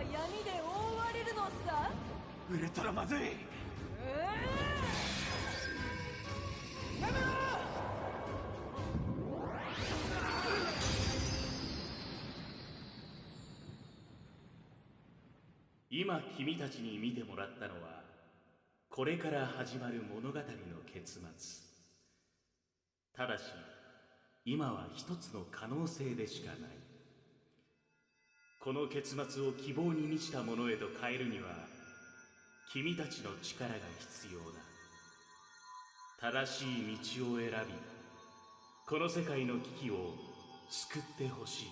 闇で覆われるのさ。 ウルトラまずい。 やめろ。 今君たちに見てもらったのは、これから始まる物語の結末。ただし今は一つの可能性でしかない。この結末を希望に満ちたものへと変えるには、君たちの力が必要だ。正しい道を選び、この世界の危機を救ってほしい。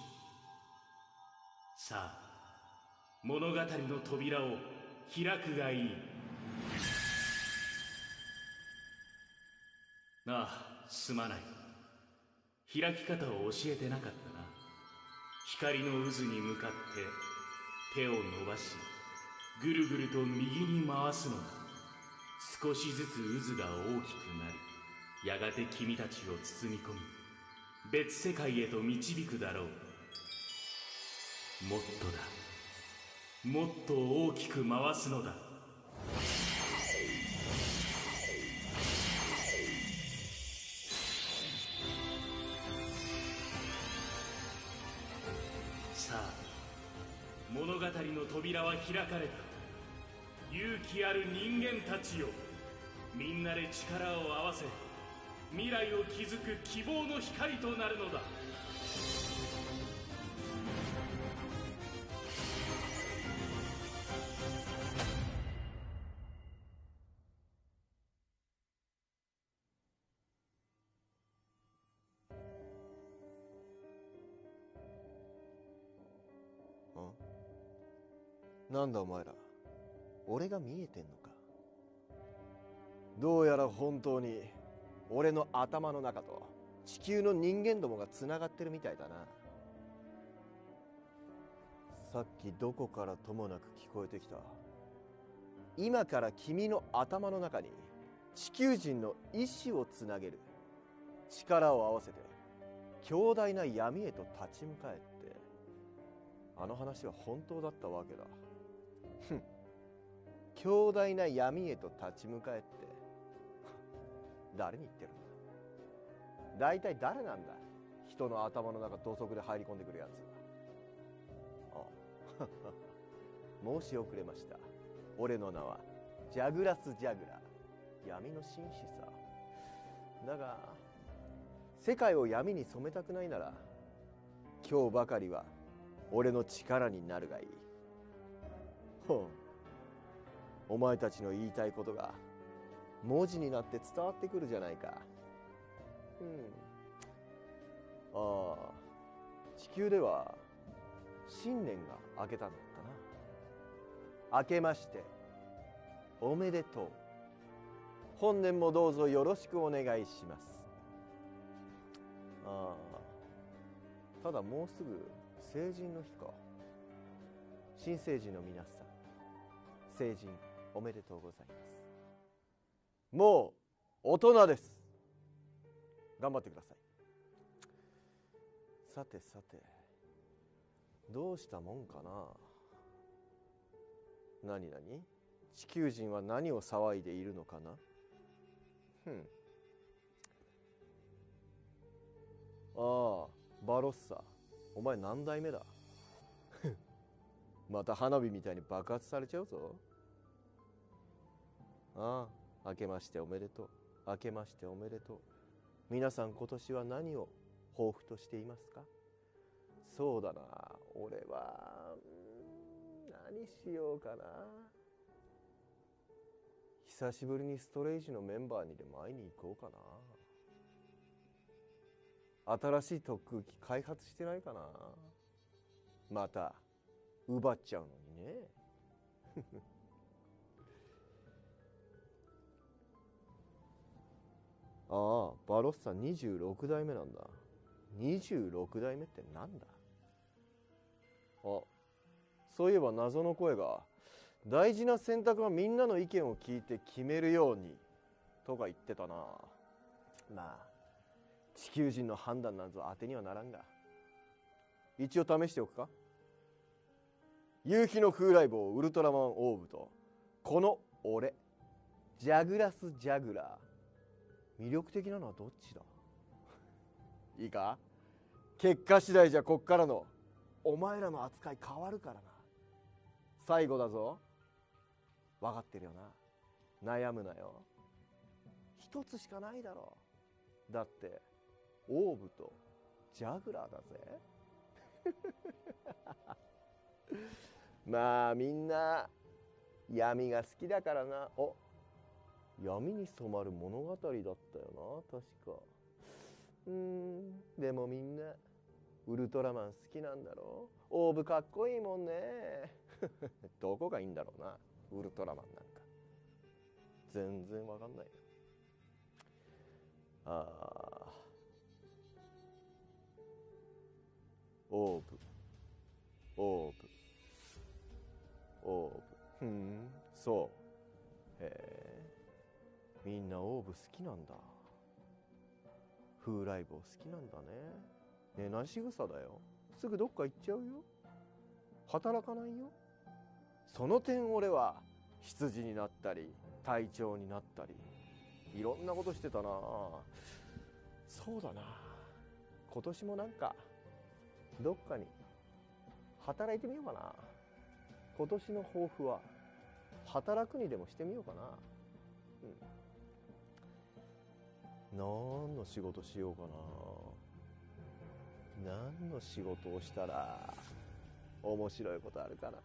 さあ、物語の扉を開くがいい。ああ、すまない。開き方を教えてなかったな。光の渦に向かって手を伸ばし、ぐるぐると右に回すのだ。少しずつ渦が大きくなり、やがて君たちを包み込み、別世界へと導くだろう。もっとだ。もっと大きく回すのだ。さあ、物語の扉は開かれた。勇気ある人間たちよ、みんなで力を合わせ、未来を築く希望の光となるのだ。 なんだお前ら、俺が見えてんのか。どうやら本当に俺の頭の中と地球の人間どもがつながってるみたいだな。さっきどこからともなく聞こえてきた。今から君の頭の中に地球人の意志をつなげる、力を合わせて強大な闇へと立ち向かえって、あの話は本当だったわけだ。ふん、強大な闇へと立ち向かえって誰に言ってるんだ。大体誰なんだ、人の頭の中土足で入り込んでくるやつ。あ申し遅れました。俺の名はジャグラス・ジャグラー、闇の紳士さ。だが世界を闇に染めたくないなら、今日ばかりは俺の力になるがいい。ほう、お前たちの言いたいことが文字になって伝わってくるじゃないか。ああ、地球では新年が明けたんだったな。明けましておめでとう。本年もどうぞよろしくお願いします。ああ、ただもうすぐ成人の日か。新成人の皆さん、成人おめでとうございます。もう大人です。頑張ってください。さてさて、どうしたもんかな。何々、地球人は何を騒いでいるのかな。ああ、バロッサ、お前何代目だ。また花火みたいに爆発されちゃうぞ。ああ、明けましておめでとう。明けましておめでとう。皆さん今年は何を抱負としていますか。そうだな、俺は何しようかな。久しぶりにストレイジのメンバーにでも会いに行こうかな。新しい特空機開発してないかな。また奪っちゃうのにね。ああ、バロッサ26代目なんだ。26代目ってなんだ。あ、そういえば謎の声が、大事な選択はみんなの意見を聞いて決めるようにとか言ってたな。まあ地球人の判断なんぞ当てにはならんが、一応試しておくか。 夕日の風来坊ウルトラマンオーブとこの俺ジャグラス・ジャグラー、魅力的なのはどっちだ？いいか、結果次第じゃこっからのお前らの扱い変わるからな。最後だぞ。分かってるよな。悩むなよ。一つしかないだろう。だってオーブとジャグラーだぜ。まあみんな闇が好きだからな。お、闇に染まる物語だったよな、確か。でもみんなウルトラマン好きなんだろう。オーブかっこいいもんね。どこがいいんだろうな、ウルトラマンなんか。全然わかんないよ。ああ、オーブオーブオーブ、そう。へえ、みんなオーブ好きなんだ。風来坊好きなんだね。ね、なしぐさだよ。すぐどっか行っちゃうよ。働かないよ。その点俺は羊になったり隊長になったりいろんなことしてたな。そうだな、今年もなんかどっかに働いてみようかな。今年の抱負は働くにでもしてみようかな。何の仕事しようかな。何の仕事をしたら面白いことあるかな。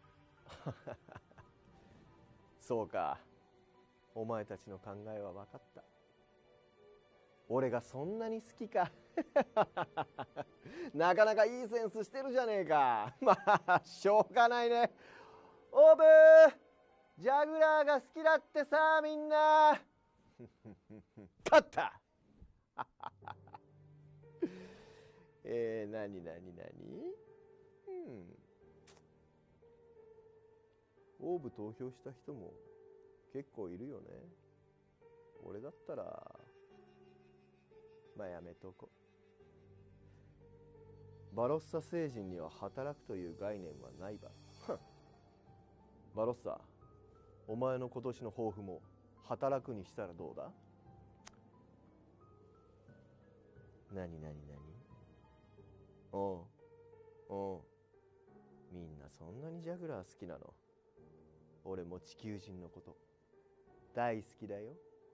そうか、お前たちの考えは分かった。俺がそんなに好きか。なかなかいいセンスしてるじゃねえか。まあしょうがないね。オーブジャグラーが好きだってさ、みんな。勝った。なにオーブ投票した人も結構いるよね。俺だったらまあやめとこ。バロッサ星人には働くという概念はないば。バロッサ、お前の今年の抱負も働くにしたらどうだ？なにおう、みんなそんなにジャグラー好きなの？俺も地球人のこと大好きだよ。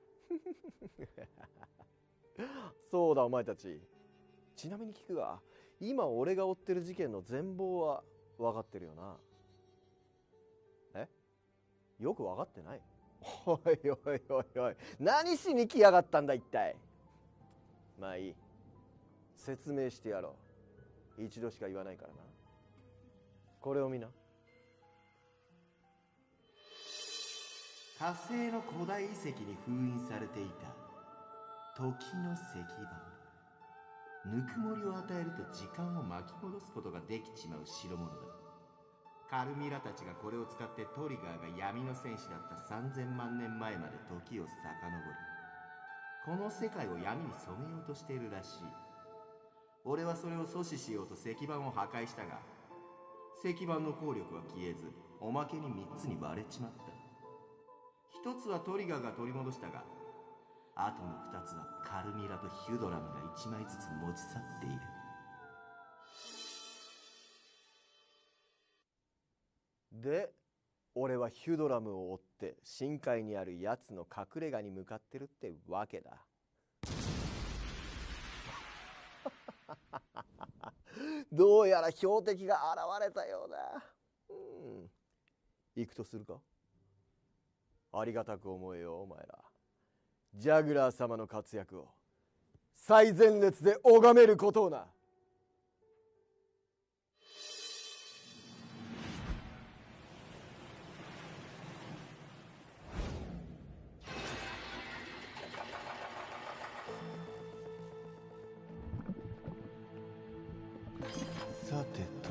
そうだ、お前たち。ちなみに聞くが、今俺が追ってる事件の全貌は分かってるよな？え？よく分かってない？おい、何しに来やがったんだ一体。まあいい、説明してやろう。一度しか言わないからな。これを見な。火星の古代遺跡に封印されていた時の石板。ぬくもりを与えると時間を巻き戻すことができちまう代物だ。カルミラたちがこれを使ってトリガーが闇の戦士だった3000万年前まで時を遡り、この世界を闇に染めようとしているらしい。俺はそれを阻止しようと石板を破壊したが、石板の効力は消えず、おまけに3つに割れちまった。1つはトリガーが取り戻したが、あとの2つはカルミラとヒュドラムが1枚ずつ持ち去っている。で、俺はヒュドラムを追って深海にあるやつの隠れ家に向かってるってわけだ。どうやら標的が現れたようだ。行くとするか？ありがたく思えよ、お前ら。ジャグラー様の活躍を最前列で拝めることをな。さてと。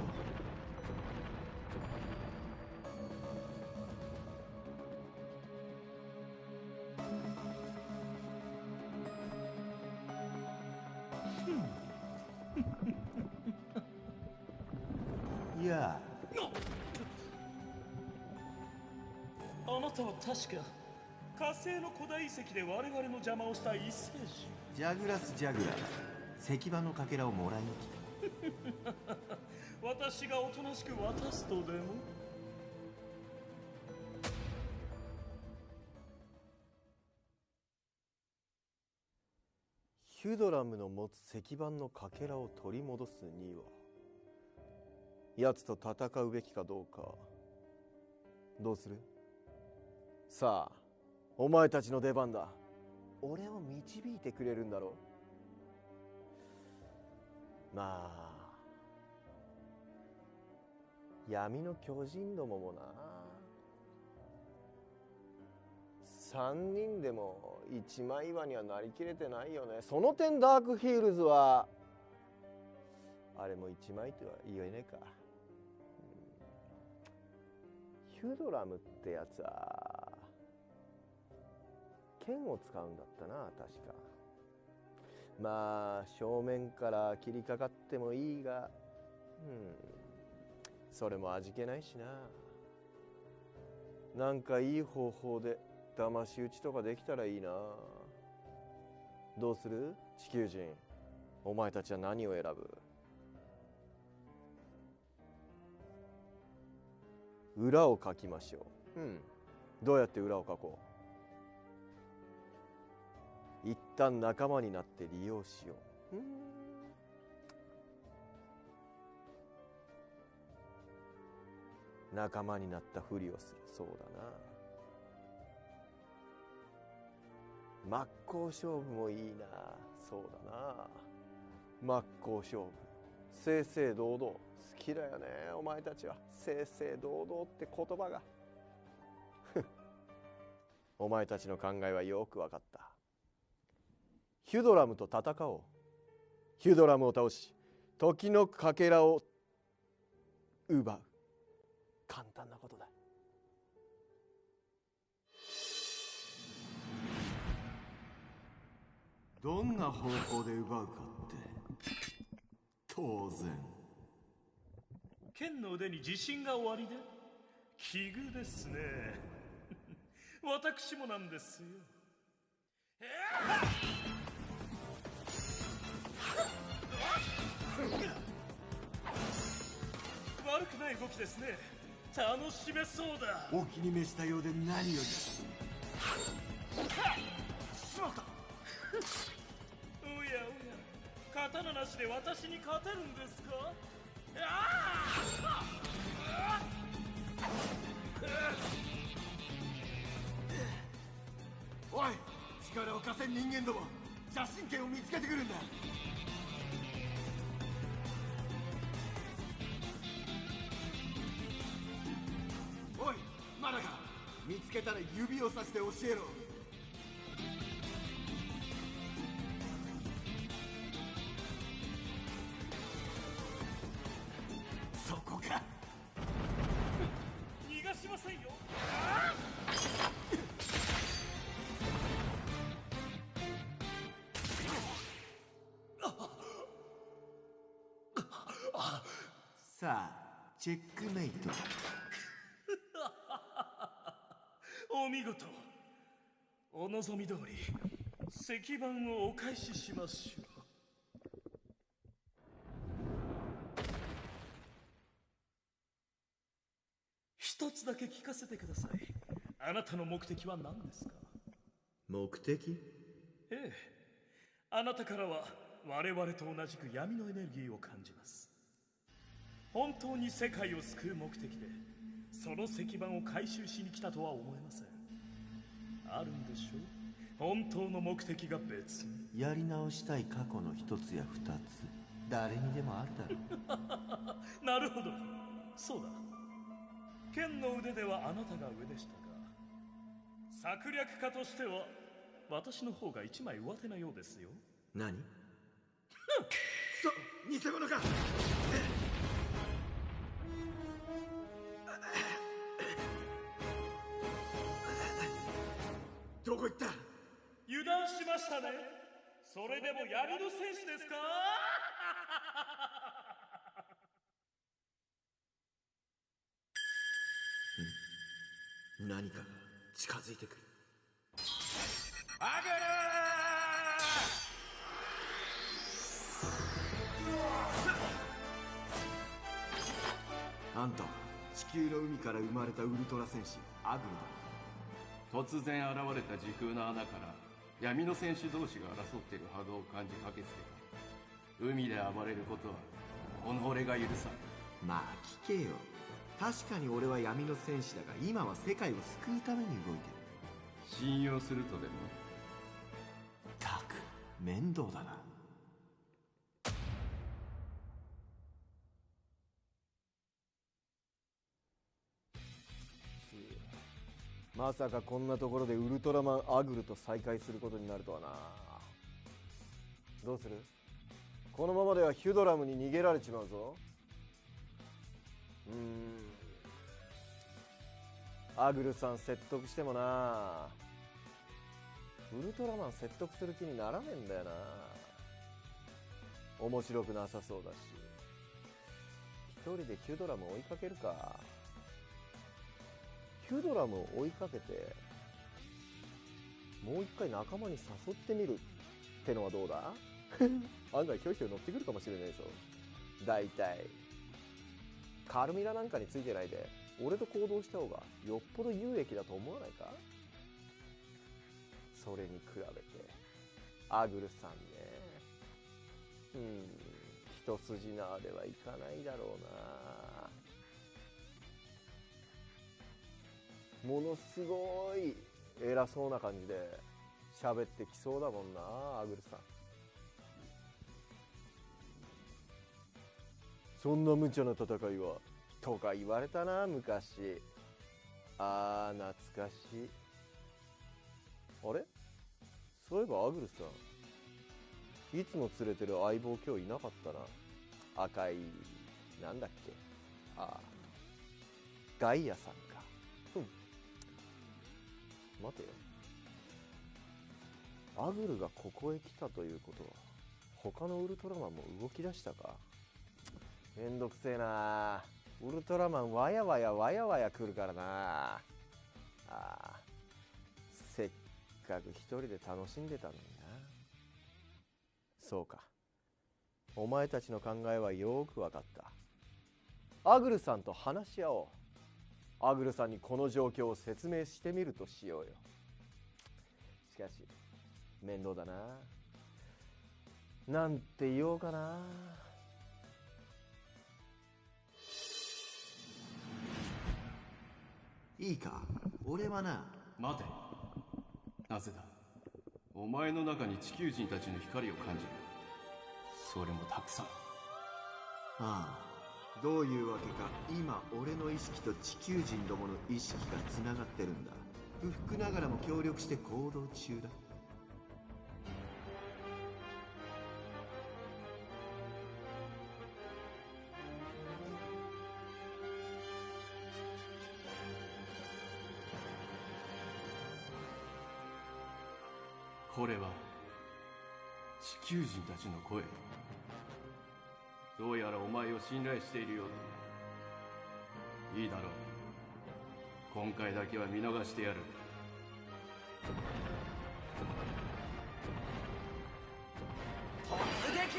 やあ、 あなたは確か火星の古代遺跡で我々の邪魔をした異星人。 ジャグラス・ジャグラー、石板のかけらをもらいに来た。 私がおとなしく渡すとでも？ ヒュドラムの持つ石板のかけらを取り戻すには、奴と戦うべきかどうか、どうする？さあ、お前たちの出番だ。俺を導いてくれるんだろう。まあ、闇の巨人どももな、3人でも一枚岩にはなりきれてないよね。その点ダークヒールズはあれも一枚とは言えねえか。ヒュドラムってやつは剣を使うんだったな、確か。まあ正面から切りかかってもいいが、それも味気ないしな。なんかいい方法で騙し討ちとかできたらいいな。どうする？地球人、お前たちは何を選ぶ？裏を書きましょう。どうやって裏を書こう？一旦仲間になって利用しよう。仲間になったふりをする。そうだな。真っ向勝負もいいな。そうだな。真っ向勝負、正々堂々。好きだよね、お前たちは。正々堂々って言葉が。お前たちの考えはよく分かった。ヒュドラムと戦おう。ヒュドラムを倒し、時のかけらを奪う。簡単なことだ。どんな方法で奪うかって当然。 剣の腕に自信がおありで奇遇ですね。私もなんですよ。悪くない動きですね。楽しめそうだ。 お気に召したようで何より。しまった。 おやおや、刀なしで私に勝てるんですか？ おい、力を貸せ人間ども。邪神剣を見つけてくるんだ。おい、まだか。見つけたら指をさして教えろ。そこか。 逃がしませんよ。 さあ、チェックメイト。 お見事。お望み通り石板をお返ししましょう。一つだけ聞かせてください。あなたの目的は何ですか？ 目的？ ええ、あなたからは我々と同じく闇のエネルギーを感じます。本当に世界を救う目的でその石板を回収しに来たとは思えません。あるんでしょう、本当の目的が別に。 やり直したい過去の一つや二つ、誰にでもあるだろう。 なるほど、そうだ。剣の腕ではあなたが上でしたが、策略家としては私の方が一枚上手なようですよ。 何？偽物か。どこ行った？ 油断しましたね。それでも闇の戦士ですか？ 何か近づいてくる。 アグあんたは地球の海から生まれたウルトラ戦士アグルだ。 突然現れた時空の穴から闇の戦士同士が争っている波動を感じ駆けつけた。海で暴れることは己が許さん。 まあ聞けよ。確かに俺は闇の戦士だが、今は世界を救うために動いてる。 信用するとでも？ たく面倒だな。まさかこんなところでウルトラマンアグルと再会することになるとはな。どうする？このままではヒュドラムに逃げられちまうぞ。アグルさん説得してもな、ウルトラマン説得する気にならねえんだよな。面白くなさそうだし。一人でヒュドラムを追いかけるか。ヒュドラムを追いかけてもう一回仲間に誘ってみるってのはどうだ？案外ひょいひょい乗ってくるかもしれないぞ。だいたいカルミラなんかについてないで俺と行動した方がよっぽど有益だと思わないか？それに比べてアグルさんね、一筋縄ではいかないだろうな。ものすごい偉そうな感じで喋ってきそうだもんな、アグルさん。そんな無茶な戦いはとか言われたな昔。あー懐かしい。あれ、そういえばアグルさんいつも連れてる相棒今日いなかったな。赤いなんだっけ、ガイアさんか。待てよ、アグルがここへ来たということは他のウルトラマンも動き出したか。めんどくせえな。ウルトラマンわやわや来るからな。せっかく一人で楽しんでたのにな。そうか、お前たちの考えはよく分かった。アグルさんと話し合おう。アグルさんにこの状況を説明してみるとしようよ。しかし面倒だな。なんて言おうかな。いいか、俺はな。 待て。なぜだ？お前の中に地球人たちの光を感じる。それもたくさん。 どういうわけか今俺の意識と地球人どもの意識がつながってるんだ。不服ながらも協力して行動中だ。 これは地球人たちの声。どうやらお前を信頼しているようだ。いいだろう、今回だけは見逃してやる。 突撃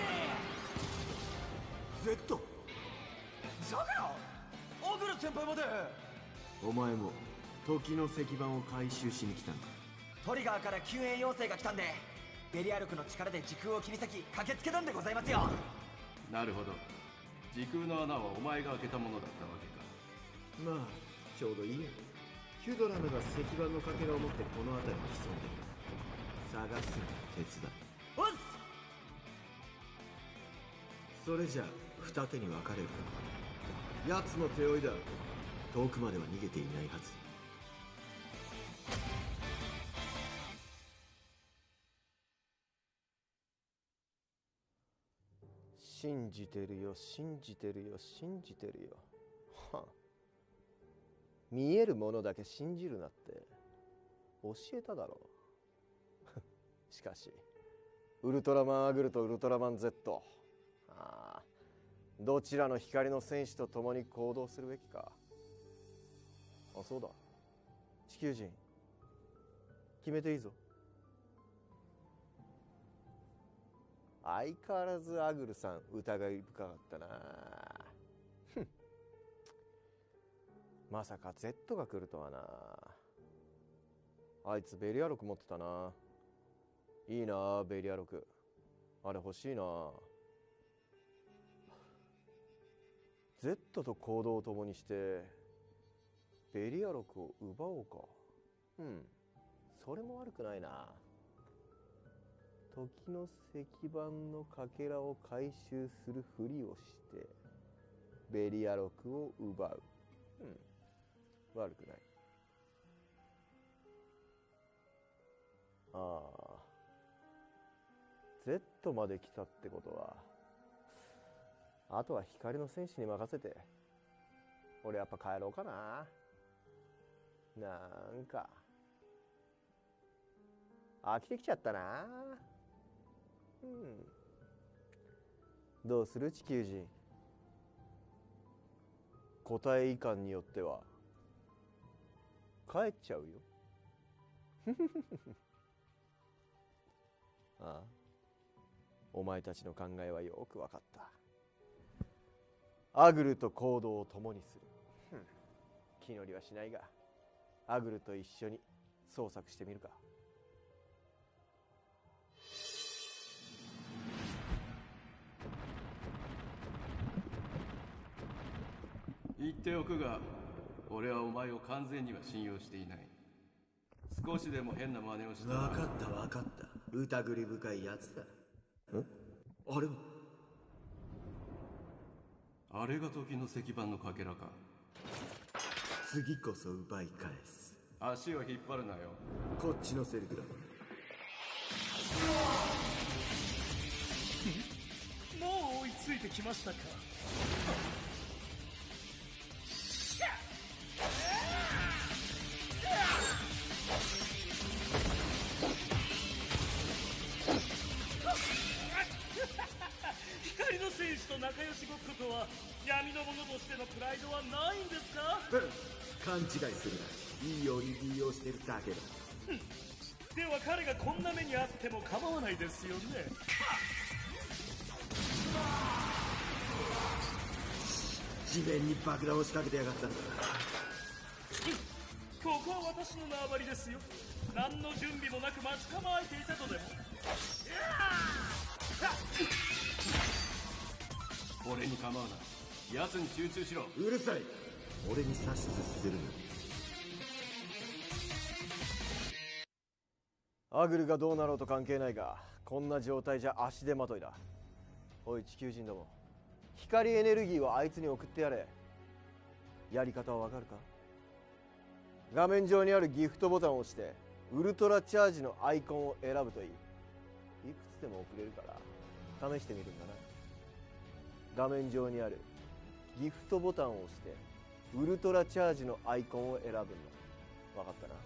Z、 だからアグル先輩まで。 お前も時の石板を回収しに来たのか。 トリガーから救援要請が来たんで、ベリアルクの力で時空を切り裂き駆けつけたんでございますよ。 なるほど、時空の穴はお前が開けたものだったわけか。 まあちょうどいいや。ヒュドラムが石板のかけらを持ってこの辺りに潜んでいる。探すの手伝う。 おっす。 それじゃあ二手に分かれるか。奴の手負いだ。遠くまでは逃げていないはず。信じてるよ信じてるよ信じてるよ。はあ、見えるものだけ信じるなって教えただろう。しかしウルトラマンアグルとウルトラマン Z、どちらの光の戦士と共に行動するべきか。そうだ、地球人、決めていいぞ。相変わらずアグルさん疑い深かったな。ふん、まさか Z が来るとはな。あいつベリア録持ってたな。いいなベリア録、あれ欲しいな。Z と行動を共にしてベリア録を奪おうか。うん、それも悪くないな。時の石板のかけらを回収するふりをしてベリア録を奪う。うん、悪くない。ああ、Z まで来たってことは、あとは光の戦士に任せて俺やっぱ帰ろうかな。なんか飽きてきちゃったな。うん、どうする地球人。答えいかんによっては帰っちゃうよ。ああ、お前たちの考えはよく分かった。アグルと行動を共にする。気乗りはしないがアグルと一緒に捜索してみるか。 言っておくが、俺はお前を完全には信用していない。少しでも変な真似をしたら。 分かった分かった、疑り深いやつだ。あれはあれが時の石板のかけらか。 次こそ奪い返す。 足を引っ張るなよ。 こっちのセリフだ。 もう追いついてきましたか。光の戦士と仲良しごっことは闇の者としてのプライドはないんですか。 勘違いするな、いいように利用してるだけだ。 では彼がこんな目にあっても構わないですよね。 地面に爆弾を仕掛けてやがったんだ。 ここは私の縄張りですよ。何の準備もなく待ち構えていたとでも。 俺に構うな。奴に集中しろ。 うるさい、俺に指図するな。 アグルがどうなろうと関係ないが、こんな状態じゃ足手まといだ。おい地球人ども、光エネルギーをあいつに送ってやれ。やり方はわかるか。画面上にあるギフトボタンを押してウルトラチャージのアイコンを選ぶといい。いくつでも送れるから試してみるんだな。画面上にあるギフトボタンを押してウルトラチャージのアイコンを選ぶんだ。わかったな。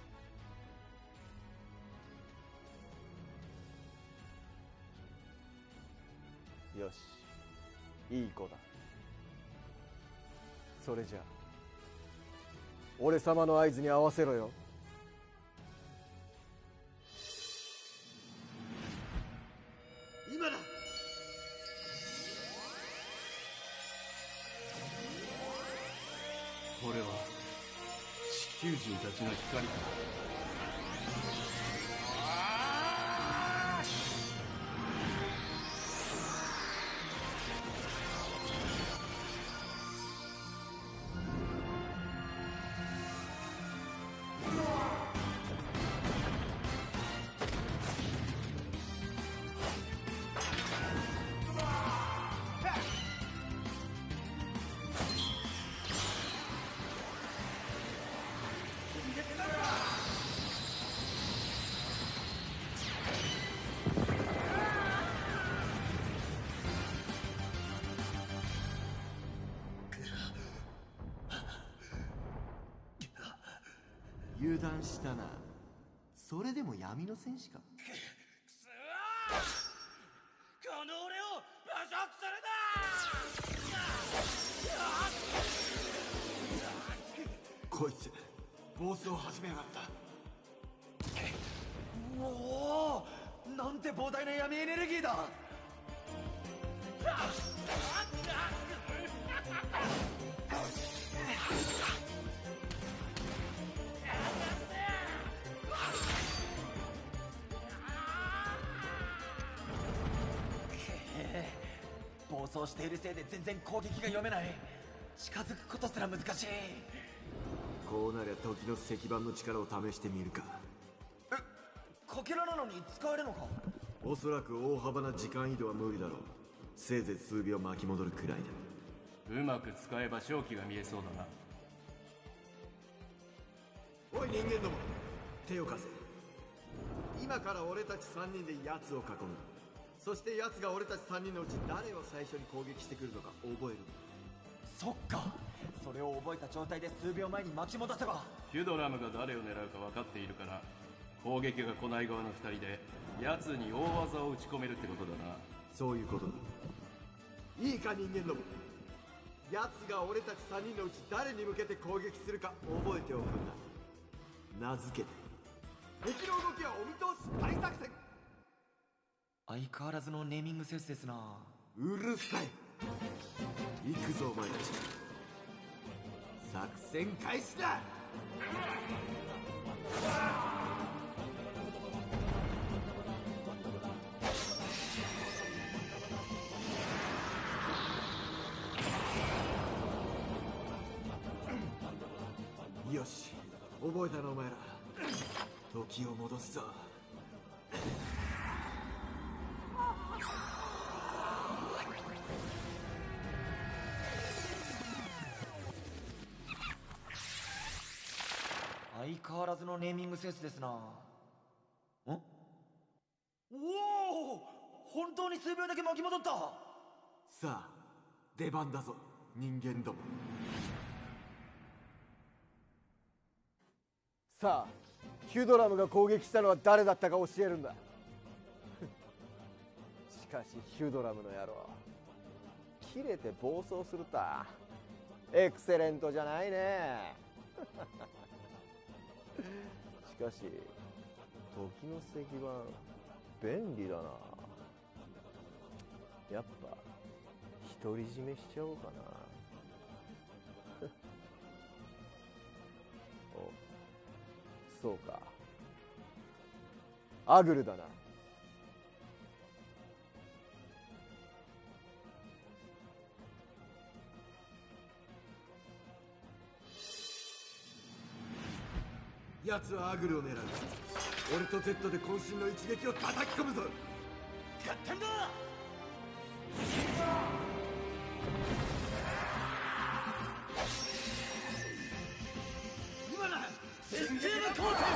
よし、いい子だ。それじゃあ俺様の合図に合わせろよ。 今だ。 これは地球人たちの光か。 油断したな。それでも闇の戦士か。 くそー、この俺を侮辱するな。 こいつ暴走を始めやがった。 おお、なんて膨大な闇エネルギーだ。暴走しているせいで全然攻撃が読めない。近づくことすら難しい。 こうなりゃ時の石板の力を試してみるか。 かけらなのに使えるのか。 おそらく大幅な時間移動は無理だろう。せいぜい数秒巻き戻るくらいだ。 うまく使えば勝機が見えそうだな。 おい人間ども、手を貸せ。今から俺たち3人で奴を囲む。そして奴が俺たち3人のうち誰を最初に攻撃してくるのか覚える。 そっか、それを覚えた状態で数秒前に巻き戻せば。 ヒュドラムが誰を狙うか分かっているから、攻撃が来ない側の2人で奴に大技を打ち込めるってことだな。 そういうことだ。いいか人間ども、奴が俺たち3人のうち誰に向けて攻撃するか覚えておくんだ。名付けて敵の動きはお見通し大作戦。 相変わらずのネーミングセンスですな。 うるさい。行くぞお前たち、作戦開始だ。よし、覚えたなお前ら。時を戻すぞ。 相変わらずのネーミングセンスですな。おお、本当に数秒だけ巻き戻った。 さあ出番だぞ人間ども。 さあヒュドラムが攻撃したのは誰だったか教えるんだ。しかしヒュドラムの野郎、切れて暴走するとはエクセレントじゃないね。しかし時の石板便利だな。やっぱ独り占めしちゃおうかな。お、そうか、アグルだな。 奴はアグルを狙う。俺と Z で渾身の一撃を叩き込むぞ。 やったんだ。 今だシステム光線。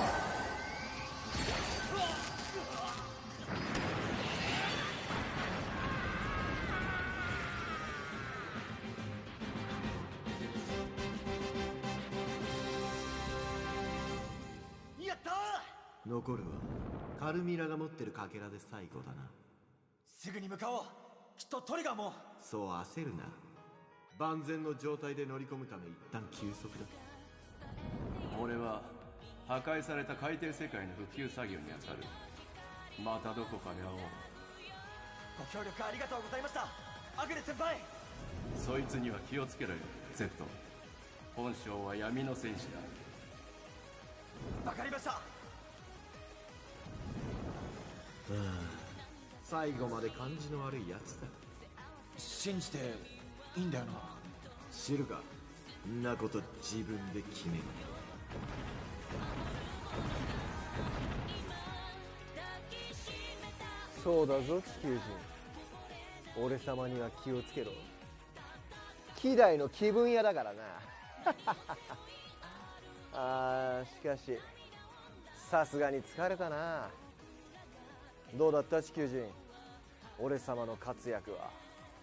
やったー。 残るはカルミラが持ってるかけらで最後だな。 すぐに向かおう。きっとトリガーも。 そう焦るな。万全の状態で乗り込むため一旦休息だ。 俺は破壊された海底世界の復旧作業に当たる。またどこかで会おう。 ご協力ありがとうございました、アグレ先輩。 そいつには気をつけろよ Z。 本性は闇の戦士だ。 わかりました。 最後まで感じの悪いやつだ。 信じていいんだよな。 知るか、んなこと自分で決める。 そうだぞ地球人、俺様には気をつけろ。希代の気分屋だからな。あー、しかしさすがに疲れたな。どうだった地球人、俺様の活躍は。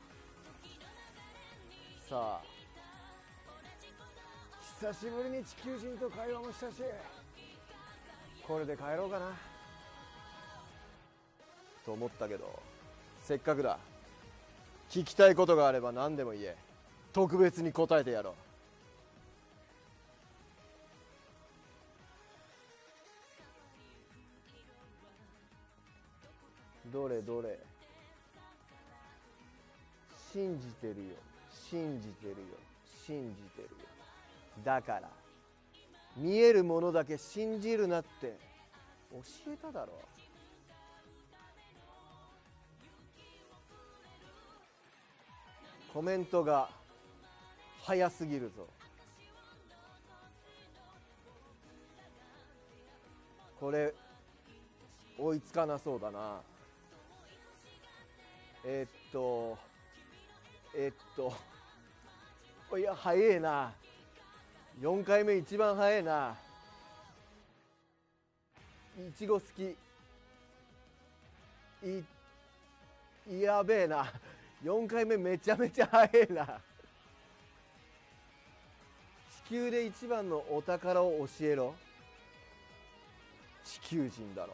さあ久しぶりに地球人と会話もしたし、これで帰ろうかなと思ったけど、せっかくだ。聞きたいことがあれば何でも言え。特別に答えてやろう。 どれどれ。信じてるよ、信じてるよ、信じてるよ。だから見えるものだけ信じるなって教えただろ。コメントが早すぎるぞ。これ追いつかなそうだな。いや早えな。4回目一番早えな。いちご好き。やべえな。4回目めちゃめちゃ早えな。地球で一番のお宝を教えろ。地球人だろ。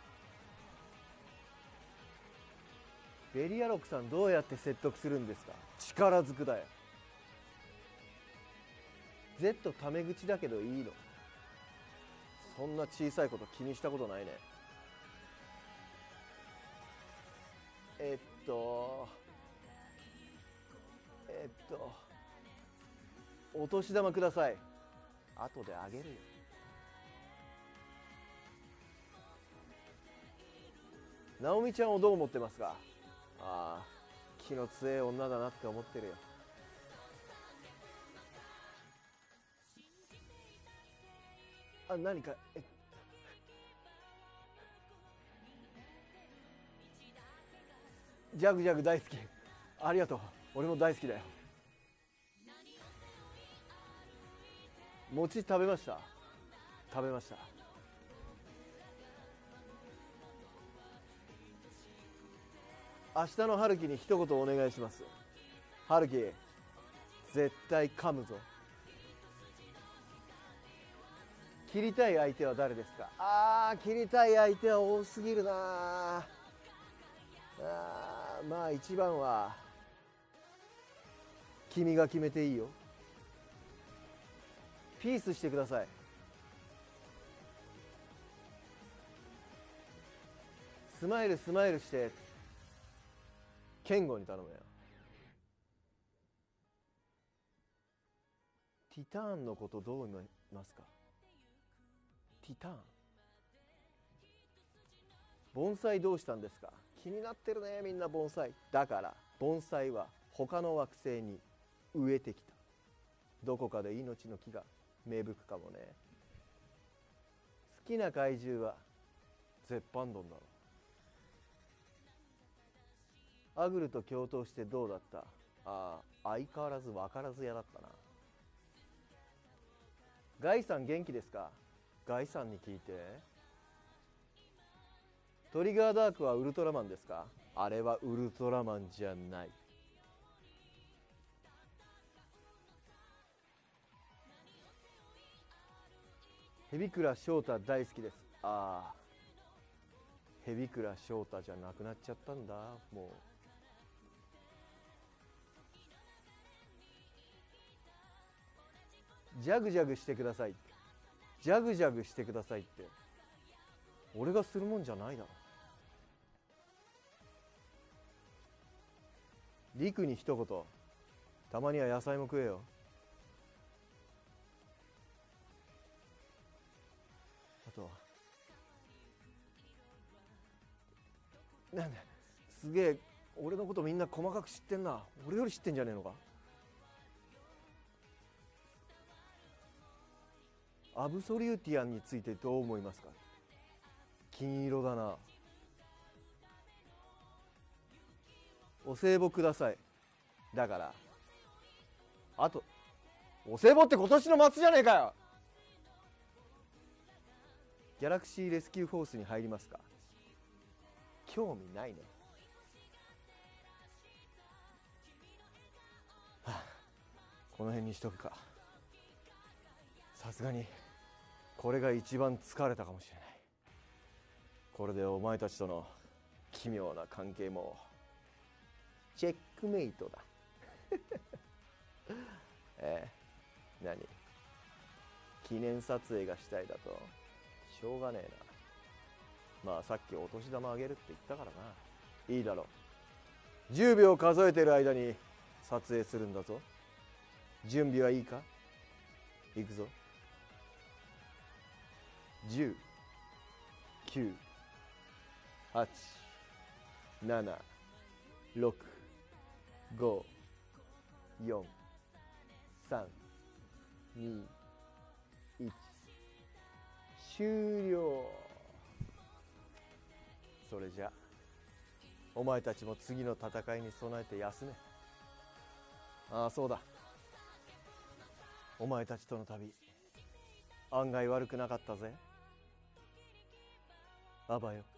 ベリアロクさんどうやって説得するんですか。力ずくだよ。Z タメ口だけどいいの。そんな小さいこと気にしたことないね。お年玉ください。後であげるよ。直美ちゃんをどう思ってますか。ああ、気の強い女だなって思ってるよ。あ、何かジャグジャグ大好き。ありがとう。俺も大好きだよ。餅食べました。食べました。明日の春樹に一言お願いします。春樹、絶対噛むぞ。切りたい相手は誰ですか。切りたい相手は多すぎるな。まあ一番は君が決めていいよ。ピースしてください。スマイルスマイルして健吾に頼むよ。ティターンのことどう思いますか。ティターン盆栽どうしたんですか。気になってるねみんな盆栽。だから盆栽は他の惑星に植えてきた。どこかで命の木が芽吹くかもね。好きな怪獣は絶版ドンだろ。アグルと共闘してどうだった。相変わらず分からず屋だったな。ガイさん元気ですか。ガイさんに聞いて。トリガーダークはウルトラマンですか。あれはウルトラマンじゃない。蛇倉翔太大好きです。蛇倉翔太じゃなくなっちゃったんだもう。ジャグジャグしてください。ジャグジャグしてくださいって俺がするもんじゃないだろ。リクに一言。たまには野菜も食えよ。あとはなんだ、すげえ俺のことみんな細かく知ってんな。俺より知ってんじゃねえのか。アブソリューティアンについてどう思いますか。金色だな。お歳暮ください。だからあとお歳暮って今年の末じゃねえかよ。ギャラクシーレスキューフォースに入りますか。興味ないね。この辺にしとくか。さすがにこれが一番疲れたかもしれない。これでお前たちとの奇妙な関係もチェックメイトだ。何記念撮影がしたいだとしょうがねえな。 まあさっきお年玉あげるって言ったからな。いいだろう。10秒数えてる間に撮影するんだぞ。準備はいいか？いくぞ。10、9、8、7、6、5、4、3、2、1、終了。それじゃお前たちも次の戦いに備えて休め。ああ、そうだ。お前たちとの旅、案外悪くなかったぜ。あばよ。